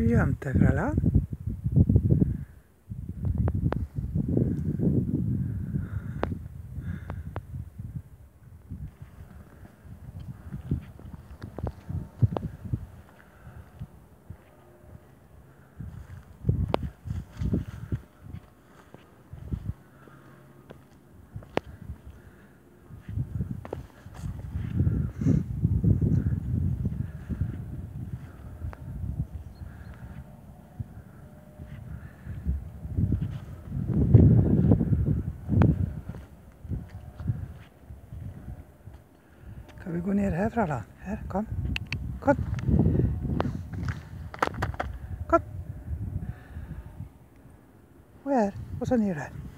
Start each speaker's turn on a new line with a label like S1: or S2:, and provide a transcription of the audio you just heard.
S1: gömte, Fralla? Ska vi gå ner här, Fralla? Här, kom. Kom. Kom. Och här. Och så ner där.